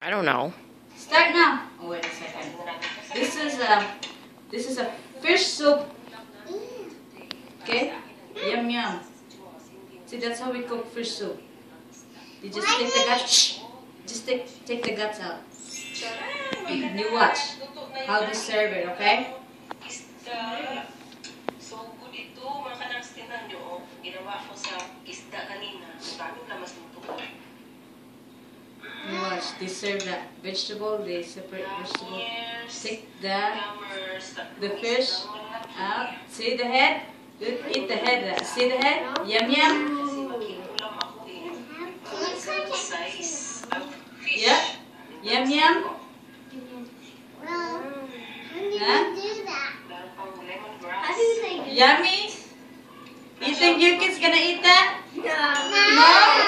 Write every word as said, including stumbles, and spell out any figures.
I don't know. Start now. Oh, wait a second. This is a this is a fish soup. Okay? Yum yum. See, that's how we cook fish soup. You just take the guts. Just take take the guts out. You watch how they serve it, okay? So good ito, mga kanaks tinan nyo, ginawa ko sa isda kanina. Bago na mas luto. You watch, they serve that vegetable, they separate vegetable. Take the the fish out. See the head? Eat the head. See the head? Yum yum. Yeah? Yum yum. Huh? Yummy? You think your kid's gonna eat that? No. No?